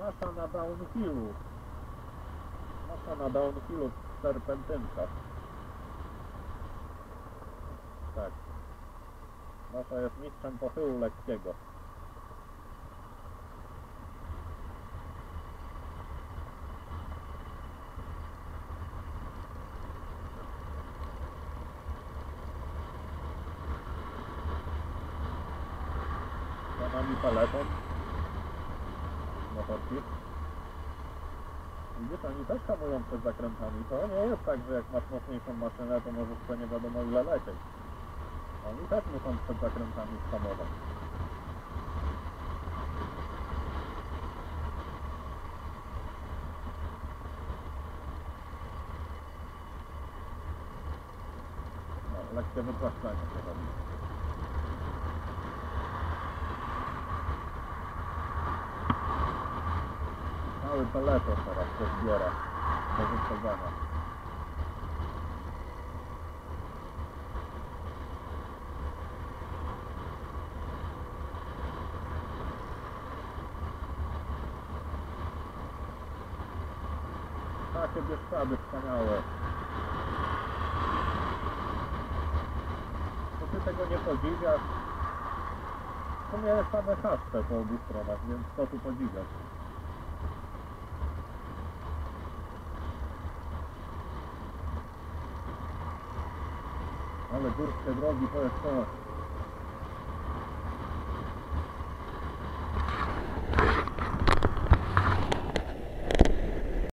Nasza na downhillu. Nasza na downhillu serpentynka. Tak. Nasza jest mistrzem pochyłu lekkiego. Za nami peleton. Motorki. Widzisz, oni też hamują przed zakrętami. To nie jest tak, że jak masz mocniejszą maszynę, to możesz co nie wiadomo ile lecieć. Oni też muszą przed zakrętami hamować. No, lekkie wypłaszczenie się robi. Cały peleton teraz się zbiera do wyprzedzenia. Takie bieszczady wspaniałe. To ty tego nie podziwiasz? W sumie same haszcze po obu stronach, więc co tu podziwiać? Ale górskie drogi to jest to.